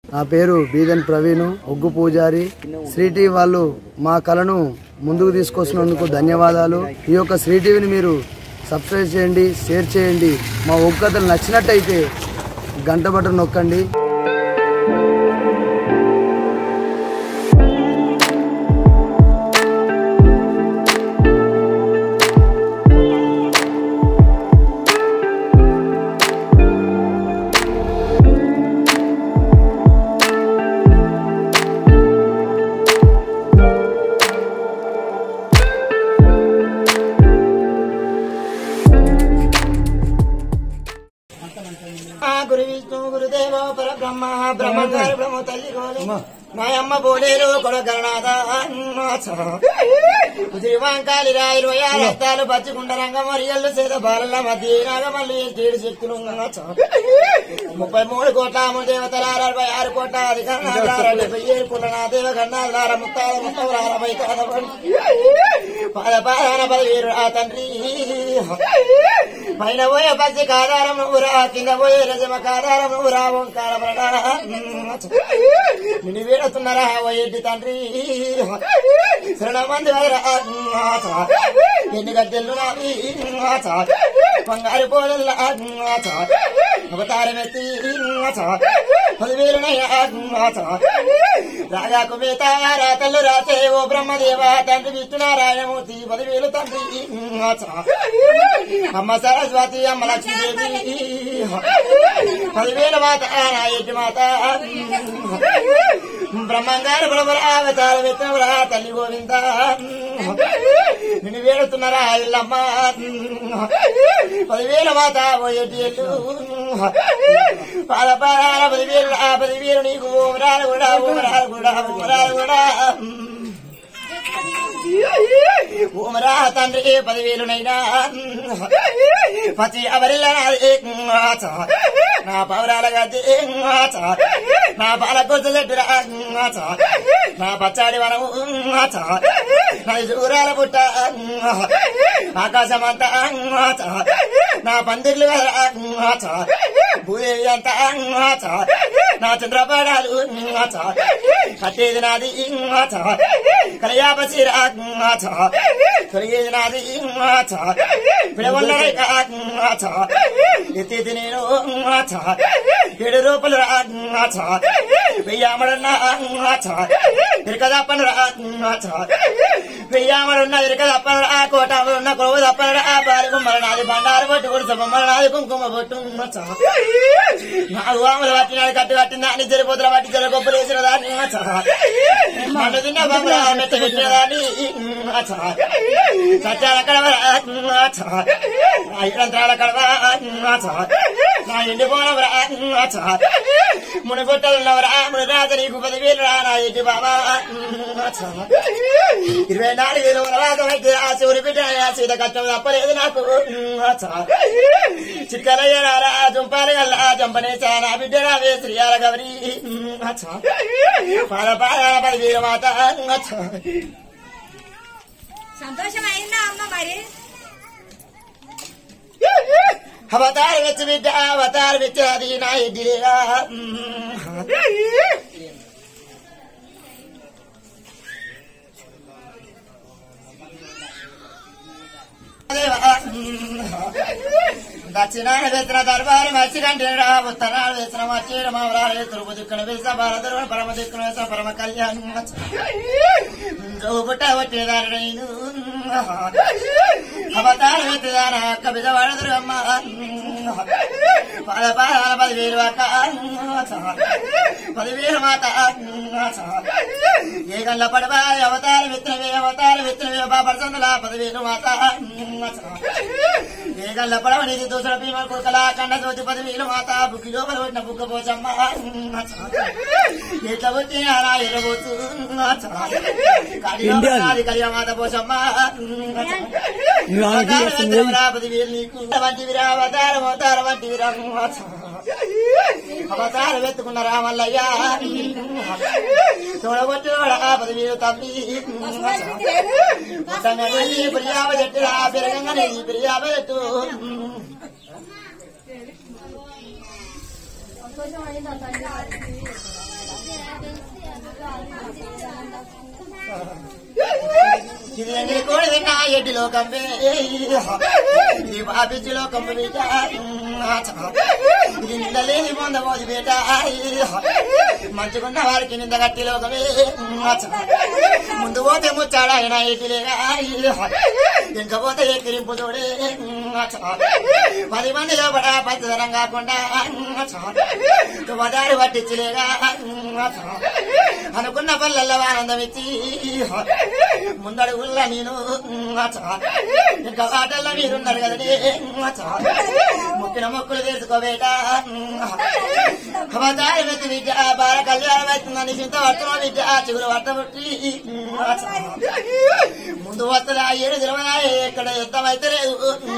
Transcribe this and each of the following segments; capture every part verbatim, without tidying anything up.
నా పేరు బీదన్ ప్రవీణ్, ఒగ్గు పూజారి. శ్రీ టీవీ వాళ్ళు మా కళను ముందుకు తీసుకొస్తున్నందుకు ధన్యవాదాలు. ఈ యొక్క శ్రీ టీవీని మీరు సబ్స్క్రైబ్ చేయండి, షేర్ చేయండి. మా ఒగ్గు కథలు నచ్చినట్టయితే గంట బటన్ నొక్కండి. గురు విష్ణు గురుదేవ పర బ్రహ్మ బ్రహ్మగారి బ్రహ్మ తల్లి గోలి మాయమ్మ బోలేరు కొడగరణాథ శ్రీవాంకాలి రాయలు రక్తాలు పచ్చికుండ రంగ మరియళ్ళు సేద బాలల మధ్య నాగమల్లి ఏడు శక్తులు ముప్పై మూడు కోట్ల దేవతల అరవై ఆరు కోట్ల అధికారుల డెబ్బై ఏడు కోట్ల నా దేవ గండాల ముత్తాల ముత్తవరాల వైతాల పద పాదాన పదివేరు ఆ తండ్రి పైన పోయే పచ్చి కాదారం నువ్వురా, కింద పోయే రజమ కాదారం నువ్వురా. ఓంకార నిన్ను వేడుతున్నారా ఓయేటి తండ్రి శరణ మంది వదరా. ఎన్ని గద్దెలు నావి బంగారు పోలల్లా అవతారమెత్తి పదివేలునయ్యా రాజాకు మేతారా తల్లు రాసే ఓ బ్రహ్మదేవ తండ్రి విష్ణునారాయణమూర్తి పదివేలు తండ్రి అమ్మ సరస్వతి అమ్మ లక్ష్మీదేవి పదివేల మాత నాయటి మాత బ్రహ్మంగారు బ్రహ్మరావతార విత్తనరా తల్లి గోవింద నిన్ను వేడుతున్నారా ఇల్లమ్మ పదివేల మాత పోయేటి ఎల్లు పాద పాదాల పదివేలు ఆ పదివేలు నీకు ఓమరాలు కూడా ఓమరాలు కూడా ఓమరాలు కూడా ఓమరా తండ్రి పదివేలునైనా పతి అవరిల్ల నా పౌరాల గది నా పాల కొద్దులెట్టురా నా పచ్చాడి వనము నా దూరాల పుట్ట ఆకాశమంతా నా పందిర్లు భూదేవి అంతా నా చంద్రపాడాలు కట్టేది నాది కలయాపసిరా తొలగేది నాది పిడవల్ల ఎత్తేది నేను ఏడు రూపాయలు వెయ్యామడన్నా ఇరకదప్పను వెయ్యామడున్న ఇరకదప్పను ఆ కోటములున్న కొలువు తప్పను ఆ పాలి కుమ్మల నాది బండారు పట్టు కొడుచు బొమ్మల నాది కుంకుమ పొట్టు నాలుగు ఆములు పట్టినాడు కట్టు కట్టిందా అని జరిపోతుల పట్టి జర గొప్పలు వేసిన దాన్ని మన్ను తిన్న బొమ్మల మెత్త పెట్టిన దాన్ని సత్యాల కడవ ఐదంత్రాల కడవ నా ఎండిపోనవరా మునిగొట్టలున్నవరా ముని రాజ నీకు పదివేలు రా నా ఇంటి బాబా ఇరవై నాలుగు వేలు రాజమైతే ఆ శివుని బిడ్డ సీత కష్టం తప్పలేదు నాకు చిక్కలయ్యారా జంపాలి గల్లా జంపనేసా నా బిడ్డ రావే శ్రీయాల గౌరీ పాల పాల పదివేలు మాత సంతోషమైందా అమ్మ మరి అవతార వెచ్చ బిడ్డ అవతార వెచ్చ అది నా ఎడ్డిలేరా దక్షిణాన వేసిన దర్బారు మర్చికంటే రా ఉత్తరాలు వేసిన మర్చేడు మామరాలు తురుపు దిక్కున వేసిన భారతరు పరమ దిక్కున వేసిన పరమ కళ్యాణ్ పుట్ట వచ్చేదారు నేను అవతారం ఎత్తుదాన అక్క బిడ్డ వాడదురు అమ్మ పద పదాల పదివేలు అక్క పదివేలు మాత ఏ గల్ల పడవా అవతారం ఎత్తినవే అవతారం ఎత్తినవే బాపడుతుందిలా పదివేలు మాత ఏ గల్ల పడవ నీది దోసల భీమ కొడుకలా కండ జ్యోతి పదివేలు మాత బుక్కి లోపల పెట్టిన బుక్క పోచమ్మ ఎట్లా వచ్చి అలా ఎరబోతు కలియా మాత పోచమ్మ పదివేలు నీకు వంటివిరా అవతారం అవతారం వంటివిరా అవతారం ఎత్తుకున్న రామల్లయ్య చూడబొట్టు పదివేలు తప్పి ప్రియాప చెట్టు రా పెరగంగానే ప్రియాప చెట్టు ఇది కోడి తిన్నా ఎడ్డి లోకంబే ఇది బాబిచ్చి లోకంబు బేట ఇది నిందలేని పొందబోదు బేట మంచుకున్న వారికి నింద గట్టి లోకమే ముందు పోతే ముచ్చాడు ఆయన ఎడ్డిలేగా ఇంకా పోతే ఎక్కిరింపు చూడే పది మంది లోపల పచ్చదనం కాకుండా తుమ్మదారి పట్టించలేగా అనుకున్న పల్లెల్లో ఆనందం ఇచ్చి ముందడుగుల్లా నేను ఇంకా ఆటల్లో మీరున్నారు కదనే మొక్కిన మొక్కులు తెలుసుకోబేట అవతారి మెత్తి విద్య బాల కళ్యాణం అవుతుందని చింత పడుతున్న విద్య చిగురు పట్టబుట్టి ముందు వస్తుందా ఏడు తిరవనాయి ఎక్కడ యుద్ధం అయితే లేదు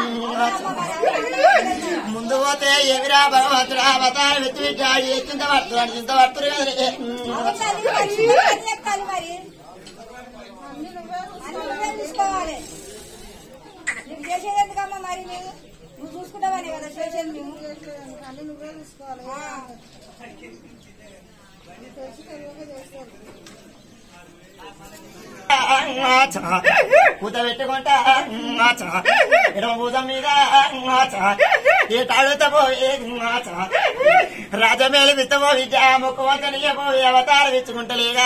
ముందు పోతే ఎవిరా భగవంతుడా అవతారి మెత్తి విద్య చింత పడుతున్నాడు చింత పడుతురు కదనే చూసుకోవాలి నువ్వు చేసేది ఎందుకమ్మా మరి మేము నువ్వు చూసుకుంటావని కదా చేసేది మేము అన్ని నువ్వే చూసుకోవాలి పూత పెట్టుకుంటా ఎడమ భూతం మీద ఏ తాడుత పోయే రాజమేలు విత్తమో విద్య ముక్కువంతనియపోయి అవతారం ఇచ్చుకుంటలేగా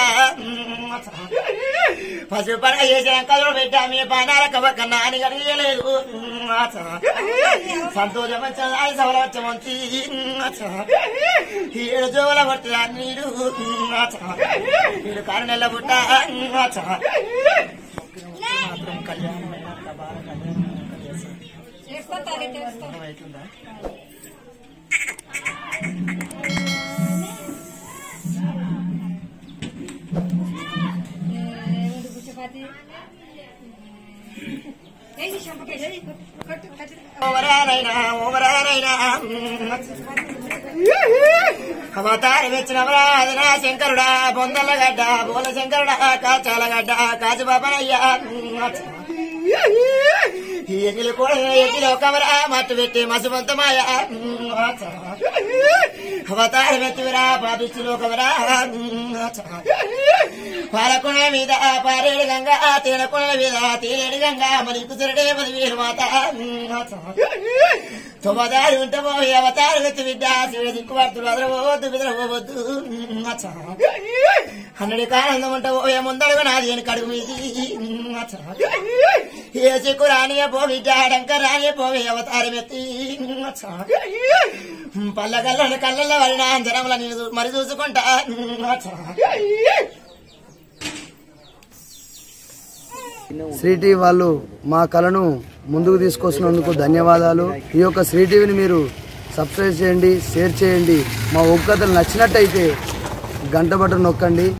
పసుపు పడగ చేసిన కదులు పెట్టా మీ పానాల కన్నా అని గడియలేదు సంతోషం వచ్చి సవలవచ్చమంతి ఏడు జోల పడుతుందా నీడు వీడు కారు నెల పుట్ట ఓవరానైనా ఓవరానైనా అవతారం ఇచ్చినవరా అదనా శంకరుడా బొందల గడ్డ బోల శంకరుడా కాచాల గడ్డ కాజు బాబనయ్యా ఎగిలి కూడా ఎగిలి ఒకవరా మట్టు పెట్టి మసుమంతమాయ అవతారం ఎత్తివరా పాపిచ్చులు ఒకవరా పాలకొండ మీద పారేడు గంగా తేనకొండ మీద తేలేడు గంగా మరి కుసరడే మరి వీరు మాత తొమ్మదారి ఉంటామో అవతారం ఎత్తి బిడ్డ శివుడు దిక్కు పడుతుడు అదరవద్దు బెదరవద్దు అన్నడికి ఆనందం ఉంటావో ముందడుగు నాది అని కడుగు మీది ఏ చిక్కు రానియ పో బిడ్డ డంక రానియ పోవే అవతారం ఎత్తి పల్ల కళ్ళని కళ్ళల్లో వరిన జనంలో నేను మరి చూసుకుంటా శ్రీటీ వాళ్ళు మా కళను ముందుకు తీసుకొస్తున్నందుకు ధన్యవాదాలు. ఈ యొక్క శ్రీటీవీని మీరు సబ్స్క్రైబ్ చేయండి, షేర్ చేయండి. మా ఒక్క కథలు నచ్చినట్టయితే గంట బటన్ నొక్కండి.